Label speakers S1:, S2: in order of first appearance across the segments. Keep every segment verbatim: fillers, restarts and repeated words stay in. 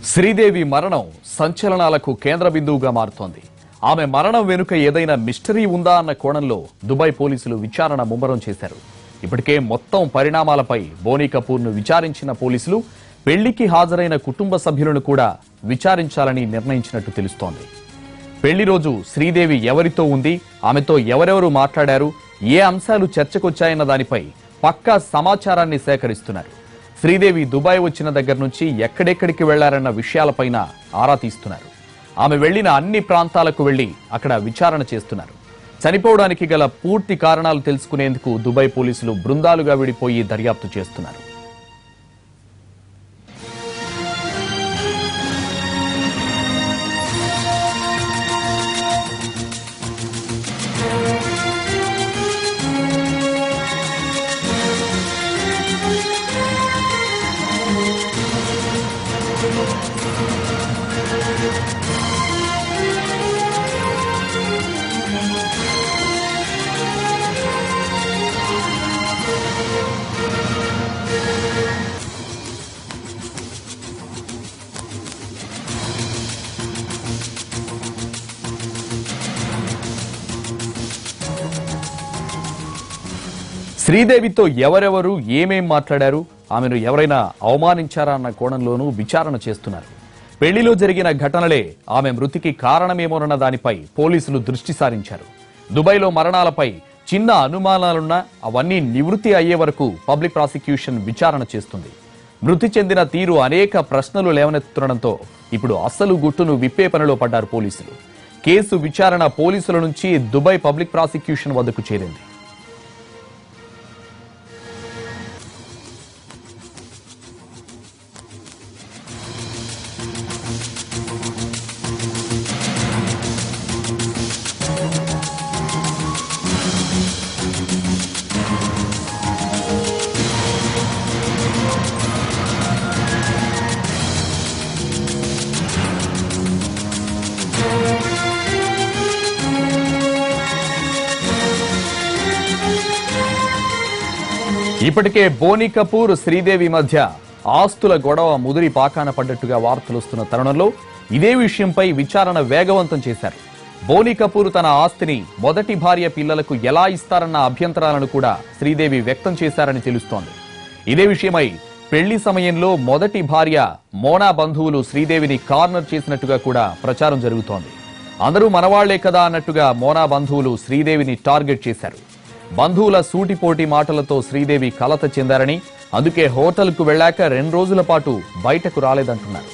S1: శ్రీదేవి మరణం సంచలనాలకు కేంద్ర బిందువుగా మారుతోంది. ఆమె మరణం వెనుక ఏదైనా మిస్టరీ ఉందా అన్న కోణంలో దుబాయ్ పోలీసులు విచారణ ముమ్మరం చేశారు. ఇప్పటికే మొత్తం పరిణామాలపై బోనీ కపూర్ను విచారించిన పోలీసులు పెళ్లికి హాజరైన కుటుంబ సభ్యులను కూడా విచారించాలని నిర్ణయించినట్టు తెలుస్తోంది. పెళ్లి రోజు శ్రీదేవి ఎవరితో ఉంది, ఆమెతో ఎవరెవరు మాట్లాడారు, ఏ అంశాలు చర్చకొచ్చాయన్న దానిపై పక్కా సమాచారాన్ని సేకరిస్తున్నారు. శ్రీదేవి దుబాయ్ వచ్చిన దగ్గర నుంచి ఎక్కడెక్కడికి వెళ్లారన్న విషయాలపైన ఆరా తీస్తున్నారు. ఆమె వెళ్లిన అన్ని ప్రాంతాలకు వెళ్లి అక్కడ విచారణ చేస్తున్నారు. చనిపోవడానికి గల పూర్తి కారణాలు తెలుసుకునేందుకు దుబాయ్ పోలీసులు బృందాలుగా విడిపోయి దర్యాప్తు చేస్తున్నారు. శ్రీదేవితో ఎవరెవరు ఏమేం మాట్లాడారు, ఆమెను ఎవరైనా అవమానించారా అన్న కోణంలోనూ విచారణ చేస్తున్నారు. పెళ్లిలో జరిగిన ఘటనలే ఆమె మృతికి కారణమేమోనన్న దానిపై పోలీసులు దృష్టి సారించారు. దుబాయ్లో మరణాలపై చిన్న అనుమానాలున్నా అవన్నీ నివృత్తి అయ్యే వరకు పబ్లిక్ ప్రాసిక్యూషన్ విచారణ చేస్తుంది. మృతి చెందిన తీరు అనేక ప్రశ్నలు లేవనెత్తుండటంతో ఇప్పుడు అసలు గుట్టును విప్పే పనిలో పడ్డారు పోలీసులు. కేసు విచారణ పోలీసుల నుంచి దుబాయ్ పబ్లిక్ ప్రాసిక్యూషన్ వద్దకు చేరింది. ఇప్పటికే బోనీ కపూర్ శ్రీదేవి మధ్య ఆస్తుల గొడవ ముదిరి పాకాన పడ్డట్టుగా వార్తలు వస్తున్న తరుణంలో ఇదే విషయంపై విచారణ వేగవంతం చేశారు. బోనీ కపూర్ తన ఆస్తిని మొదటి భార్య పిల్లలకు ఎలా ఇస్తారన్న అభ్యంతరాలను కూడా శ్రీదేవి వ్యక్తం చేశారని తెలుస్తోంది. ఇదే విషయమై పెళ్లి సమయంలో మొదటి భార్య మోనా బంధువులు శ్రీదేవిని కార్నర్ చేసినట్టుగా కూడా ప్రచారం జరుగుతోంది. అందరూ మనవాళ్లే కదా అన్నట్టుగా మోనా బంధువులు శ్రీదేవిని టార్గెట్ చేశారు. బంధువుల సూటిపోటి మాటలతో శ్రీదేవి కలత చెందారని, అందుకే హోటల్కు వెళ్లాక రెండు రోజుల పాటు బయటకు రాలేదంటున్నారు.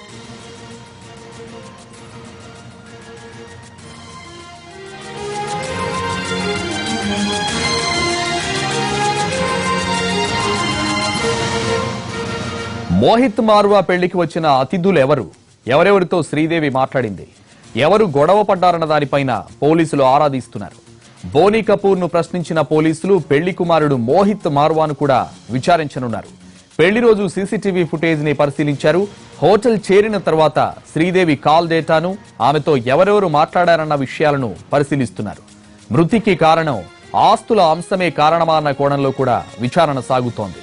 S1: మోహిత్ మార్వా పెళ్లికి వచ్చిన అతిథులు ఎవరు, ఎవరెవరితో శ్రీదేవి మాట్లాడింది, ఎవరు గొడవ పడ్డారన్న దానిపైన పోలీసులు ఆరాధిస్తున్నారు. బోనీ కపూర్ ను ప్రశ్నించిన పోలీసులు పెళ్లి కుమారుడు మోహిత్ మార్వాను కూడా విచారించనున్నారు. పెళ్లి రోజు సీసీటీవీ ఫుటేజ్ ని పరిశీలించారు. హోటల్ చేరిన తర్వాత శ్రీదేవి కాల్ డేటాను, ఆమెతో ఎవరెవరు మాట్లాడారన్న విషయాలను పరిశీలిస్తున్నారు. మృతికి కారణం ఆస్తుల అంశమే కారణమా అన్న కోణంలో కూడా విచారణ సాగుతోంది.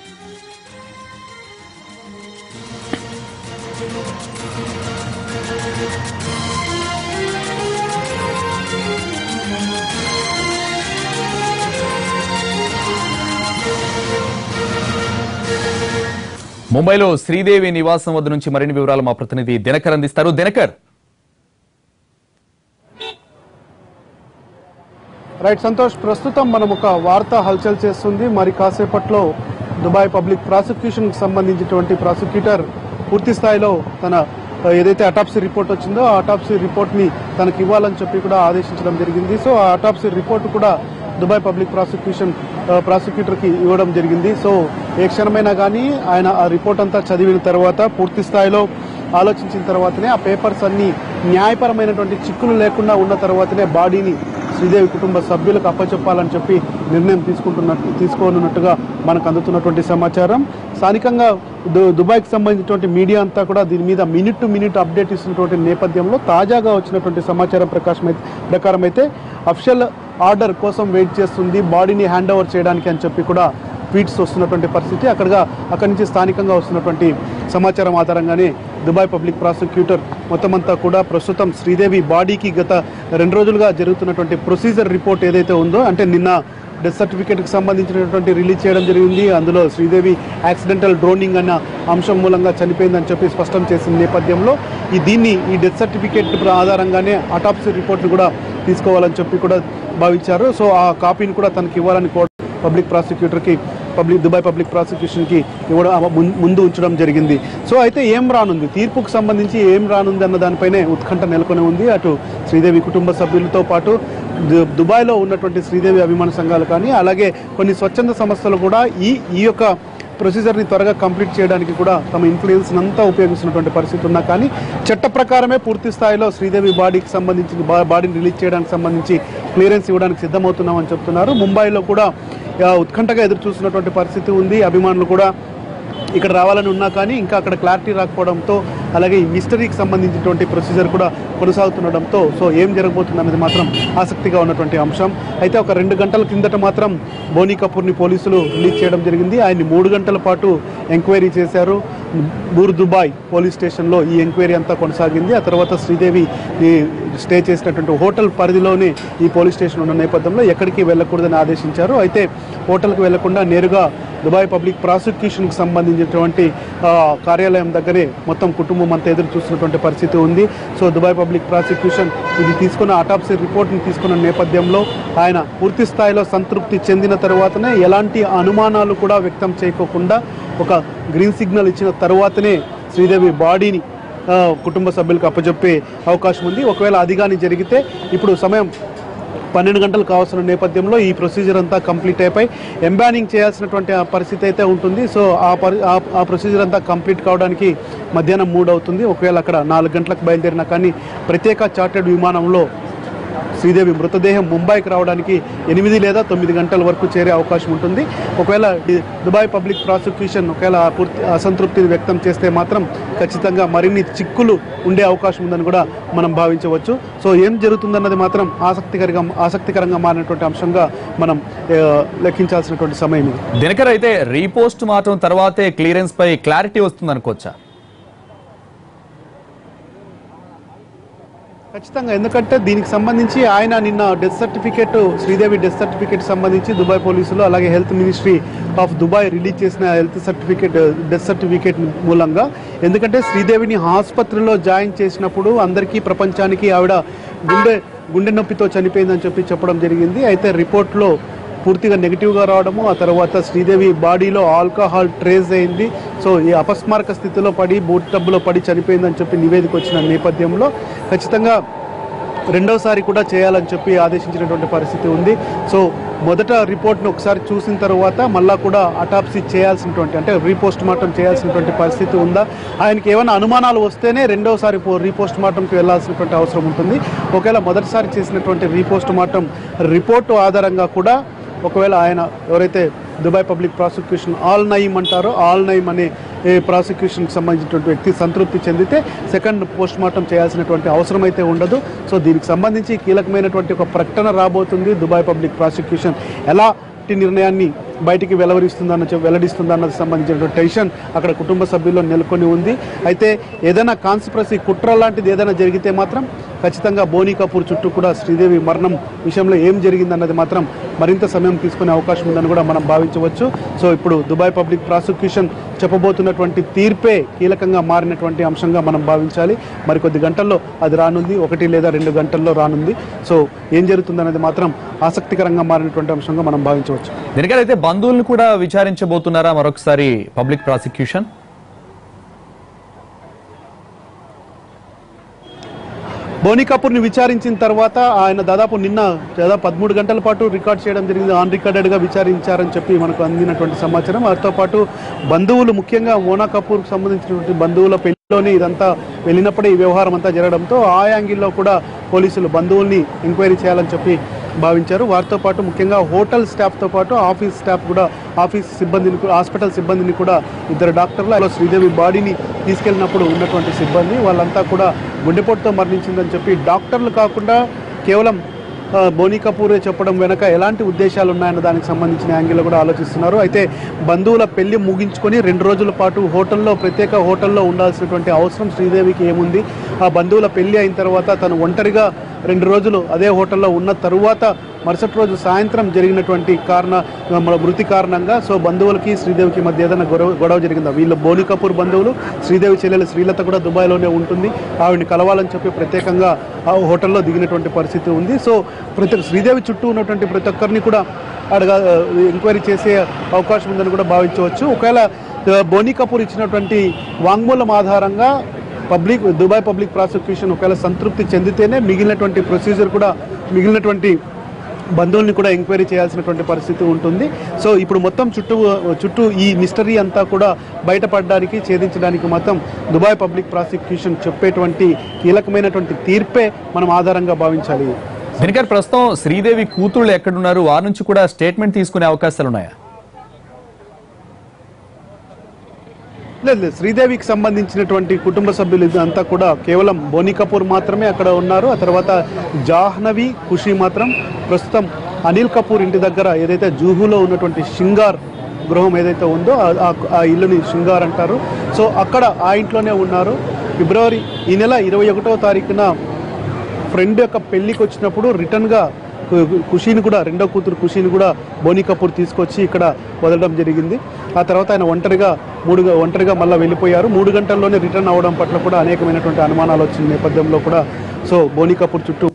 S1: ముంబైలో శ్రీదేవి నివాసం వద్ద నుంచి మరిన్ని వివరాలు మా ప్రతినిధి దినకర్ అందిస్తారు. దినకర్.
S2: రైట్ సంతోష్, ప్రస్తుతం మనం ఒక వార్త హల్చల్ చేస్తుంది. మరి కాసేపట్లో దుబాయ్ పబ్లిక్ ప్రాసిక్యూషన్ కి సంబంధించినటువంటి ప్రాసిక్యూటర్ పూర్తి స్థాయిలో తన ఏదైతే అటాప్సీ రిపోర్ట్ వచ్చిందో ఆ అటాప్సీ రిపోర్ట్ ని తనకి ఇవ్వాలని చెప్పి కూడా ఆదేశించడం జరిగింది. సో ఆ అటాప్సీ రిపోర్ట్ కూడా దుబాయ్ పబ్లిక్ ప్రాసిక్యూషన్ ప్రాసిక్యూటర్ కి ఇవ్వడం జరిగింది. సో ఏ క్షణమైనా కానీ ఆయన ఆ రిపోర్ట్ అంతా చదివిన తర్వాత పూర్తి స్థాయిలో ఆలోచించిన తర్వాతనే ఆ పేపర్స్ అన్ని న్యాయపరమైనటువంటి చిక్కులు లేకుండా ఉన్న తర్వాతనే బాడీని శ్రీదేవి కుటుంబ సభ్యులకు అప్పచెప్పాలని చెప్పి నిర్ణయం తీసుకుంటున్నట్టు తీసుకోనున్నట్టుగా మనకు అందుతున్నటువంటి సమాచారం. స్థానికంగా దుబాయ్కి సంబంధించినటువంటి మీడియా అంతా కూడా దీని మీద మినిట్ టు మినిట్ అప్డేట్ ఇస్తున్నటువంటి నేపథ్యంలో తాజాగా వచ్చినటువంటి సమాచారం ప్రకాశం ప్రకారం అయితే అఫిషియల్ ఆర్డర్ కోసం వెయిట్ చేస్తుంది బాడీని హ్యాండ్ ఓవర్ చేయడానికి అని చెప్పి కూడా ట్వీట్స్ వస్తున్నటువంటి పరిస్థితి. అక్కడగా అక్కడి నుంచి స్థానికంగా వస్తున్నటువంటి సమాచారం ఆధారంగానే దుబాయ్ పబ్లిక్ ప్రాసిక్యూటర్ మొత్తం అంతా కూడా ప్రస్తుతం శ్రీదేవి బాడీకి గత రెండు రోజులుగా జరుగుతున్నటువంటి ప్రొసీజర్ రిపోర్ట్ ఏదైతే ఉందో, అంటే నిన్న డెత్ సర్టిఫికేట్కి సంబంధించినటువంటి రిలీజ్ చేయడం జరిగింది. అందులో శ్రీదేవి యాక్సిడెంటల్ డ్రోనింగ్ అన్న అంశం మూలంగా చనిపోయిందని చెప్పి స్పష్టం చేసిన నేపథ్యంలో ఈ దీన్ని ఈ డెత్ సర్టిఫికేట్ ఆధారంగానే అటాప్సీ రిపోర్ట్ను కూడా తీసుకోవాలని చెప్పి కూడా భావించారు. సో ఆ కాపీని కూడా తనకి ఇవ్వాలని కోర్టు పబ్లిక్ ప్రాసిక్యూటర్కి పబ్లిక్ దుబాయ్ పబ్లిక్ ప్రాసిక్యూషన్కి ఇవ్వడం ముందు ఉంచడం జరిగింది. సో అయితే ఏం రానుంది, తీర్పుకు సంబంధించి ఏం రానుంది అన్న దానిపైనే ఉత్కంఠ నెలకొని ఉంది. అటు శ్రీదేవి కుటుంబ సభ్యులతో పాటు దుబాయ్లో ఉన్నటువంటి శ్రీదేవి అభిమాన సంఘాలు కానీ, అలాగే కొన్ని స్వచ్ఛంద సంస్థలు కూడా ఈ ఈ యొక్క ప్రొసీజర్ని త్వరగా కంప్లీట్ చేయడానికి కూడా తమ ఇన్ఫ్లుయెన్స్ అంతా ఉపయోగిస్తున్నటువంటి పరిస్థితి ఉన్నా కానీ చట్ట ప్రకారమే పూర్తి స్థాయిలో శ్రీదేవి బాడీకి సంబంధించి బాడీని రిలీజ్ చేయడానికి సంబంధించి క్లియరెన్స్ ఇవ్వడానికి సిద్ధమవుతున్నామని చెప్తున్నారు. ముంబైలో కూడా ఉత్కంఠగా ఎదురు చూస్తున్నటువంటి పరిస్థితి ఉంది. అభిమానులు కూడా ఇక్కడ రావాలని ఉన్నా కానీ ఇంకా అక్కడ క్లారిటీ రాకపోవడంతో, అలాగే ఈ మిస్టరీకి సంబంధించినటువంటి ప్రొసీజర్ కూడా కొనసాగుతుండడంతో సో ఏం జరగబోతుంది అనేది మాత్రం ఆసక్తిగా ఉన్నటువంటి అంశం. అయితే ఒక రెండు గంటల కిందట మాత్రం బోనీ కపూర్ని పోలీసులు రిలీజ్ చేయడం జరిగింది. ఆయన్ని మూడు గంటల పాటు ఎంక్వైరీ చేశారు. బూర్ దుబాయ్ పోలీస్ స్టేషన్లో ఈ ఎంక్వైరీ అంతా కొనసాగింది. ఆ తర్వాత శ్రీదేవి స్టే చేసినటువంటి హోటల్ పరిధిలోనే ఈ పోలీస్ స్టేషన్ ఉన్న నేపథ్యంలో ఎక్కడికి వెళ్ళకూడదని ఆదేశించారు. అయితే హోటల్కి వెళ్లకుండా నేరుగా దుబాయ్ పబ్లిక్ ప్రాసిక్యూషన్కి సంబంధించినటువంటి కార్యాలయం దగ్గరే మొత్తం కుటుంబం అంతా ఎదురు చూస్తున్నటువంటి పరిస్థితి ఉంది. సో దుబాయ్ పబ్లిక్ ప్రాసిక్యూషన్ ఇది తీసుకున్న అటాప్సీ రిపోర్ట్ని తీసుకున్న నేపథ్యంలో ఆయన పూర్తి స్థాయిలో సంతృప్తి చెందిన తర్వాతనే, ఎలాంటి అనుమానాలు కూడా వ్యక్తం చేయకోకుండా ఒక గ్రీన్ సిగ్నల్ ఇచ్చిన తర్వాతనే శ్రీదేవి బాడీని కుటుంబ సభ్యులకు అప్పచెప్పే అవకాశం ఉంది. ఒకవేళ అది కానీ జరిగితే ఇప్పుడు సమయం పన్నెండు గంటలు కావాల్సిన నేపథ్యంలో ఈ ప్రొసీజర్ అంతా కంప్లీట్ అయిపోయి ఎంబానింగ్ చేయాల్సినటువంటి పరిస్థితి అయితే ఉంటుంది. సో ఆ పరి ఆ ప్రొసీజర్ అంతా కంప్లీట్ కావడానికి మధ్యాహ్నం మూడు అవుతుంది. ఒకవేళ అక్కడ నాలుగు గంటలకు బయలుదేరినా కానీ ప్రత్యేక చార్టర్డ్ విమానంలో శ్రీదేవి మృతదేహం ముంబైకి రావడానికి ఎనిమిది లేదా తొమ్మిది గంటల వరకు చేరే అవకాశం ఉంటుంది. ఒకవేళ దుబాయ్ పబ్లిక్ ప్రాసిక్యూషన్ ఒకవేళ పూర్తి అసంతృప్తిని వ్యక్తం చేస్తే మాత్రం ఖచ్చితంగా మరిన్ని చిక్కులు ఉండే అవకాశం ఉందని కూడా మనం భావించవచ్చు. సో ఏం జరుగుతుందన్నది మాత్రం ఆసక్తికరంగా ఆసక్తికరంగా మారినటువంటి అంశంగా మనం లెక్కించాల్సినటువంటి సమయం ఇది.
S1: దినకర్, అయితే రీపోస్ట్ మార్టం తర్వాతే క్లియరెన్స్ పై క్లారిటీ వస్తుంది అనుకోవచ్చా?
S2: ఖచ్చితంగా, ఎందుకంటే దీనికి సంబంధించి ఆయన నిన్న death certificate Sridevi death certificate సంబంధించి దుబాయ్ పోలీసులు అలాగే health ministry of Dubai release చేసిన హెల్త్ సర్టిఫికేట్ డెత్ సర్టిఫికేట్ మూలంగా, ఎందుకంటే శ్రీదేవిని ఆసుపత్రిలో జాయిన్ చేసినప్పుడు అందరికీ ప్రపంచానికి ఆవిడ గుండె గుండె నొప్పితో చనిపోయిందని చెప్పి చెప్పడం జరిగింది. అయితే రిపోర్ట్లో పూర్తిగా నెగిటివ్గా రావడము, ఆ తర్వాత శ్రీదేవి బాడీలో ఆల్కహాల్ ట్రేస్ అయింది. సో ఈ అపస్మారక స్థితిలో పడి బోట్ టబ్లో పడి చనిపోయిందని చెప్పి నివేదిక వచ్చిన నేపథ్యంలో ఖచ్చితంగా రెండోసారి కూడా చేయాలని చెప్పి ఆదేశించినటువంటి పరిస్థితి ఉంది. సో మొదట రిపోర్ట్ను ఒకసారి చూసిన తర్వాత మళ్ళా కూడా అటాప్సీ చేయాల్సినటువంటి అంటే రీపోస్ట్ మార్టం చేయాల్సినటువంటి పరిస్థితి ఉందా, ఆయనకి ఏమైనా అనుమానాలు వస్తేనే రెండోసారి రీపోస్ట్ మార్టంకి వెళ్లాల్సినటువంటి అవసరం ఉంటుంది. ఒకవేళ మొదటిసారి చేసినటువంటి రీపోస్ట్ మార్టం రిపోర్టు ఆధారంగా కూడా ఒకవేళ ఆయన ఎవరైతే Dubai public prosecution Al Naeem అంటారో ఆల్ నయీం అనే ప్రాసిక్యూషన్కి సంబంధించినటువంటి వ్యక్తి సంతృప్తి చెందితే సెకండ్ పోస్ట్ మార్టం చేయాల్సినటువంటి అవసరం అయితే ఉండదు. సో దీనికి సంబంధించి కీలకమైనటువంటి ఒక ప్రకటన రాబోతుంది. దుబాయ్ పబ్లిక్ ప్రాసిక్యూషన్ ఎలాంటి నిర్ణయాన్ని బయటికి వెలువరిస్తుందన్న వెల్లడిస్తుందన్నది సంబంధించినటువంటి టెన్షన్ అక్కడ కుటుంబ సభ్యుల్లో నెలకొని ఉంది. అయితే ఏదైనా కాన్స్పిరసీ కుట్ర లాంటిది ఏదైనా జరిగితే మాత్రం ఖచ్చితంగా బోనీ కపూర్ చుట్టూ కూడా శ్రీదేవి మరణం విషయంలో ఏం జరిగిందన్నది మాత్రం మరింత సమయం తీసుకునే అవకాశం ఉందని కూడా మనం భావించవచ్చు. సో ఇప్పుడు దుబాయ్ పబ్లిక్ ప్రాసిక్యూషన్ చెప్పబోతున్నటువంటి తీర్పే కీలకంగా మారినటువంటి అంశంగా మనం భావించాలి. మరికొద్ది గంటల్లో అది రానుంది, ఒకటి లేదా రెండు గంటల్లో రానుంది. సో ఏం జరుగుతుందనేది మాత్రం ఆసక్తికరంగా మారినటువంటి అంశంగా మనం భావించవచ్చు.
S1: దీనికైతే బంధువులను కూడా విచారించబోతున్నారా మరొకసారి పబ్లిక్ ప్రాసిక్యూషన్?
S2: బోనీ కపూర్ని విచారించిన తర్వాత ఆయన దాదాపు నిన్న దాదాపు పదమూడు గంటల పాటు రికార్డ్ చేయడం జరిగింది. ఆన్ రికార్డెడ్గా విచారించారని చెప్పి మనకు అందినటువంటి సమాచారం. వాటితో పాటు బంధువులు, ముఖ్యంగా మోనా కపూర్కి సంబంధించినటువంటి బంధువుల పెళ్లిలోనే ఇదంతా వెళ్ళినప్పుడే ఈ వ్యవహారం అంతా జరగడంతో ఆ యాంగిల్లో కూడా పోలీసులు బంధువుల్ని ఎంక్వైరీ చేయాలని చెప్పి భావించారు. వారితో పాటు ముఖ్యంగా హోటల్ స్టాఫ్తో పాటు ఆఫీస్ స్టాఫ్ కూడా, ఆఫీస్ సిబ్బందిని, హాస్పిటల్ సిబ్బందిని కూడా, ఇద్దరు డాక్టర్లు శ్రీదేవి బాడీని తీసుకెళ్లినప్పుడు ఉన్నటువంటి సిబ్బంది వాళ్ళంతా కూడా గుండెపోటుతో మరణించిందని చెప్పి డాక్టర్లు కాకుండా కేవలం బోనీ కపూరే చెప్పడం వెనక ఎలాంటి ఉద్దేశాలు ఉన్నాయన్న దానికి సంబంధించిన యాంగిల్లో కూడా ఆలోచిస్తున్నారు. అయితే బంధువుల పెళ్లి ముగించుకొని రెండు రోజుల పాటు హోటల్లో ప్రత్యేక హోటల్లో ఉండాల్సినటువంటి అవసరం శ్రీదేవికి ఏముంది? ఆ బంధువుల పెళ్లి అయిన తర్వాత తను ఒంటరిగా రెండు రోజులు అదే హోటల్లో ఉన్న తరువాత మరుసటి రోజు సాయంత్రం జరిగినటువంటి కారణ మృతి కారణంగా సో బంధువులకి శ్రీదేవికి మధ్య ఏదైనా గొడవ గొడవ జరిగిందా? వీళ్ళు బోనీ కపూర్ బంధువులు, శ్రీదేవి చెల్లెలు శ్రీలత కూడా దుబాయ్లోనే ఉంటుంది. ఆవిడని కలవాలని చెప్పి ప్రత్యేకంగా ఆ హోటల్లో దిగినటువంటి పరిస్థితి ఉంది. సో ప్రతి శ్రీదేవి చుట్టూ ఉన్నటువంటి ప్రతి ఒక్కరిని కూడా అడగా ఎంక్వైరీ చేసే అవకాశం ఉందని కూడా భావించవచ్చు. ఒకవేళ బోనీ కపూర్ ఇచ్చినటువంటి వాంగ్మూలం ఆధారంగా పబ్లిక్ దుబాయ్ పబ్లిక్ ప్రాసిక్యూషన్ ఒకవేళ సంతృప్తి చెందితేనే మిగిలినటువంటి ప్రొసీజర్ కూడా మిగిలినటువంటి బంధువుల్ని కూడా ఎంక్వైరీ చేయాల్సినటువంటి పరిస్థితి ఉంటుంది. సో ఇప్పుడు మొత్తం చుట్టూ చుట్టూ ఈ మిస్టరీ అంతా కూడా బయటపడడానికి ఛేదించడానికి మొత్తం దుబాయ్ పబ్లిక్ ప్రాసిక్యూషన్ చెప్పేటువంటి కీలకమైనటువంటి తీర్పే మనం ఆధారంగా భావించాలి.
S1: దినకర్, ప్రస్తుతం శ్రీదేవి కూతుళ్ళు ఎక్కడున్నారు? వారి నుంచి కూడా స్టేట్మెంట్ తీసుకునే అవకాశాలు ఉన్నాయా?
S2: లేదు లేదు శ్రీదేవికి సంబంధించినటువంటి కుటుంబ సభ్యులు అంతా కూడా కేవలం బోనీ కపూర్ మాత్రమే అక్కడ ఉన్నారు. ఆ తర్వాత జాహ్నవి, ఖుషి మాత్రం ప్రస్తుతం అనిల్ కపూర్ ఇంటి దగ్గర ఏదైతే జూహులో ఉన్నటువంటి షింగార్ గృహం ఏదైతే ఉందో ఆ ఇల్లుని షింగార్ అంటారు. సో అక్కడ ఆ ఇంట్లోనే ఉన్నారు. ఫిబ్రవరి ఈ నెల ఇరవై ఒకటవ తారీఖున ఫ్రెండ్ యొక్క పెళ్లికి వచ్చినప్పుడు రిటర్న్గా ఖుషీని కూడా రెండో కూతురు ఖుషీని కూడా బోనీ కపూర్ తీసుకొచ్చి ఇక్కడ వదలడం జరిగింది. ఆ తర్వాత ఆయన ఒంటరిగా మూడు ఒంటరిగా మళ్ళీ వెళ్ళిపోయారు. మూడు గంటల్లోనే రిటర్న్ అవ్వడం పట్ల కూడా అనేకమైనటువంటి అనుమానాలు వచ్చిన నేపథ్యంలో కూడా సో బోనీ కపూర్ చుట్టూ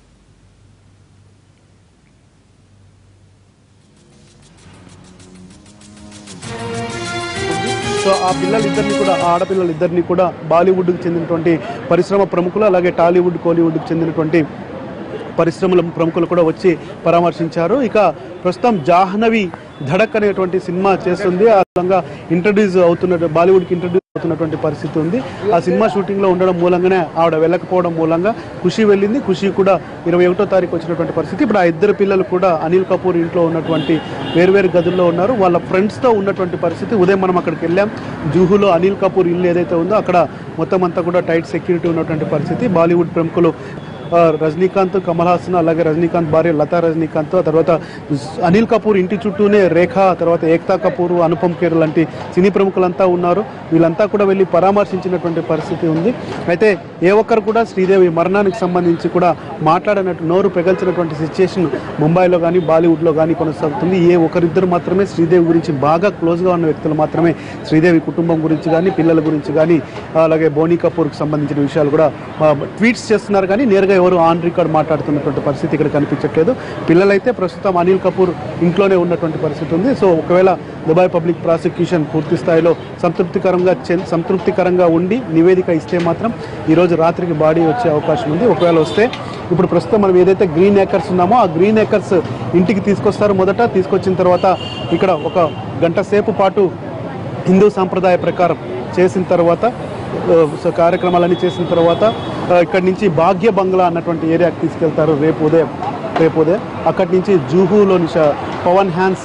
S2: సో ఆ పిల్లలిద్దరిని కూడా ఆ ఆడపిల్లలిద్దరిని కూడా బాలీవుడ్కి చెందినటువంటి పరిశ్రమ ప్రముఖులు అలాగే టాలీవుడ్ కోలీవుడ్కి చెందినటువంటి పరిశ్రమల ప్రముఖులు కూడా వచ్చి పరామర్శించారు. ఇక ప్రస్తుతం జాహ్నవి ధడక్ అనేటువంటి సినిమా చేస్తుంది. ఆ విధంగా ఇంట్రడ్యూస్ అవుతున్న బాలీవుడ్కి ఇంట్రడ్యూస్ అవుతున్నటువంటి పరిస్థితి ఉంది. ఆ సినిమా షూటింగ్లో ఉండడం మూలంగానే ఆవిడ వెళ్ళకపోవడం మూలంగా ఖుషి వెళ్ళింది. ఖుషి కూడా ఇరవై ఒకటో తారీఖు వచ్చినటువంటి పరిస్థితి. ఇప్పుడు ఆ ఇద్దరు పిల్లలు కూడా అనిల్ కపూర్ ఇంట్లో ఉన్నటువంటి వేరువేరు గదుల్లో ఉన్నారు. వాళ్ళ ఫ్రెండ్స్తో ఉన్నటువంటి పరిస్థితి. ఉదయం మనం అక్కడికి వెళ్ళాం. జూహులో అనిల్ కపూర్ ఇల్లు ఏదైతే ఉందో అక్కడ మొత్తం అంతా కూడా టైట్ సెక్యూరిటీ ఉన్నటువంటి పరిస్థితి. బాలీవుడ్ ప్రముఖులు రజనీకాంత్, కమల్ హాసన్ అలాగే రజనీకాంత్ భార్య లతా రజనీకాంత్, తర్వాత అనిల్ కపూర్ ఇంటి చుట్టూనే రేఖ, తర్వాత ఏక్తా కపూర్, అనుపమ్ ఖేర్ లాంటి సినీ ప్రముఖులంతా ఉన్నారు. వీళ్ళంతా కూడా వెళ్ళి పరామర్శించినటువంటి పరిస్థితి ఉంది. అయితే ఏ ఒక్కరు కూడా శ్రీదేవి మరణానికి సంబంధించి కూడా మాట్లాడినట్టు నోరు పెగల్చినటువంటి సిచ్యుయేషన్ ముంబైలో కానీ బాలీవుడ్లో కానీ కొనసాగుతుంది. ఏ ఒకరిద్దరు మాత్రమే శ్రీదేవి గురించి బాగా క్లోజ్గా ఉన్న వ్యక్తులు మాత్రమే శ్రీదేవి కుటుంబం గురించి కానీ పిల్లల గురించి కానీ అలాగే బోనీ కపూర్కి సంబంధించిన విషయాలు కూడా ట్వీట్స్ చేస్తున్నారు. కానీ నేరుగా ఎవరు ఆన్ రికార్డ్ మాట్లాడుతున్నటువంటి పరిస్థితి ఇక్కడ కనిపించట్లేదు. పిల్లలైతే ప్రస్తుతం అనిల్ కపూర్ ఇంట్లోనే ఉన్నటువంటి పరిస్థితి ఉంది. సో ఒకవేళ దుబాయ్ పబ్లిక్ ప్రాసిక్యూషన్ పూర్తి స్థాయిలో సంతృప్తికరంగా సంతృప్తికరంగా ఉండి నివేదిక ఇస్తే మాత్రం ఈరోజు రాత్రికి బాడీ వచ్చే అవకాశం ఉంది. ఒకవేళ వస్తే ఇప్పుడు ప్రస్తుతం మనం ఏదైతే గ్రీన్ ఏకర్స్ ఉన్నామో ఆ గ్రీన్ ఏకర్స్ ఇంటికి తీసుకొస్తారు. మొదట తీసుకొచ్చిన తర్వాత ఇక్కడ ఒక గంట సేపు పాటు హిందూ సాంప్రదాయ ప్రకారం చేసిన తర్వాత కార్యక్రమాలన్నీ చేసిన తర్వాత ఇక్కడి నుంచి భాగ్య బంగ్లా అన్నటువంటి ఏరియాకి తీసుకెళ్తారు రేపు ఉదయం రేపు ఉదయం అక్కడి నుంచి జూహులోని పవన్ హ్యాన్స్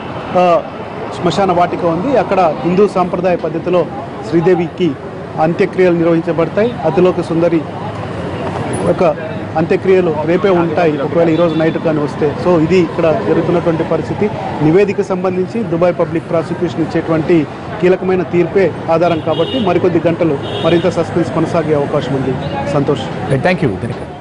S2: శ్మశాన వాటిక ఉంది. అక్కడ హిందూ సాంప్రదాయ పద్ధతిలో శ్రీదేవికి అంత్యక్రియలు నిర్వహించబడతాయి. అతిలోక సుందరి ఒక అంత్యక్రియలు రేపే ఉంటాయి ఒకవేళ ఈరోజు నైట్ కానీ వస్తే. సో ఇది ఇక్కడ జరుగుతున్నటువంటి పరిస్థితి. నివేదిక సంబంధించి దుబాయ్ పబ్లిక్ ప్రాసిక్యూషన్ ఇచ్చేటువంటి కీలకమైన తీర్పే ఆధారం కాబట్టి మరికొద్ది గంటలు మరింత సస్పెన్స్ కొనసాగే అవకాశం ఉంది. Santosh,
S1: thank you.